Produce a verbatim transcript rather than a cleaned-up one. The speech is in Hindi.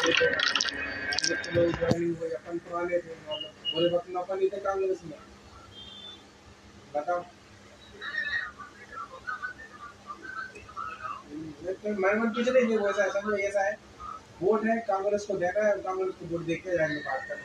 लोग ज्वाइनिंग हुए, अपन पुराने थे, बोले अपन अपन ही थे कांग्रेस में, बताओ। मैं मन कुछ नहीं वो ऐसा समझो ऐसा है, वोट है कांग्रेस को देना है, कांग्रेस को वोट देके जाएंगे बात करने।